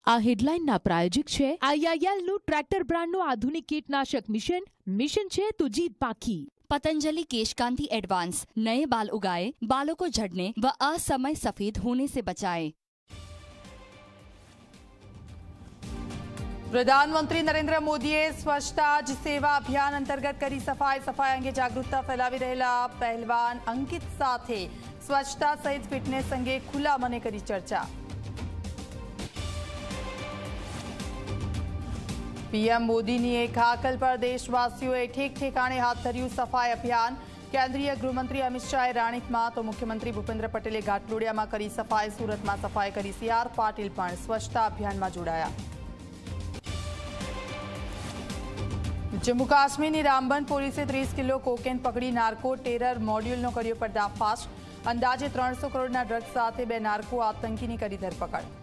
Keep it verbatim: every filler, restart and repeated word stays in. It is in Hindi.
આ હેડલાઇનના પ્રાયોજક છે આઈઆઈએલનું ટ્રેક્ટર બ્રાન્ડનું આધુનિક કીટનાશક મિશન મિशन છે તો जीत पाकी। पतंजलि केशकांति एडवांस नए बाल उगाए, बालों को झड़ने व असमय सफेद होने से बचाए। प्रधानमंत्री नरेंद्र मोदीए स्वच्छता ज सेवा अभियान अंतर्गत करी सफाई सफाई अंगे जागरूकता फैलावी रहेला पहलवान अंकित साथे स्वच्छता सहित फिटनेस अंगे खुला मने करी चर्चा। पीएम मोदी ने एक हाकल पर देशवासीओए ठेक ठेकाणे हाथ धर्યું सफाई अभियान। केंद्रीय गृहमंत्री अमित शाहे राणीप में तो मुख्यमंत्री भूपेन्द्र पटेले घाटलोडिया में करी सफाई। सूरत में सफाई करी सी आर पाटिल पण स्वच्छता अभियान में जोड़ाया। जम्मू काश्मीर की रामबन पोलीसे तीस किलो कोकेन पकड़ी नार्को टेरर मॉड्यूल कर्यो पर्दाफाश। अंदाजे त्रणसो करोड़ ड्रग्स साथे बे नार्को आतंकी की करी धरपकड़।